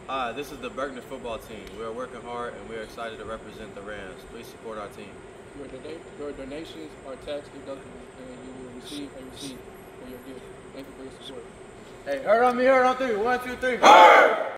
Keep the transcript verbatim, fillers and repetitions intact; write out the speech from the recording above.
Hi, this is the Berkner football team. We are working hard and we are excited to represent the Rams. Please support our team. Your, dona your donations are tax deductible and you will receive a receipt for your gift. Thank you for your support. Hey, hurt on me, hurt on three. One, two, three. Hurt!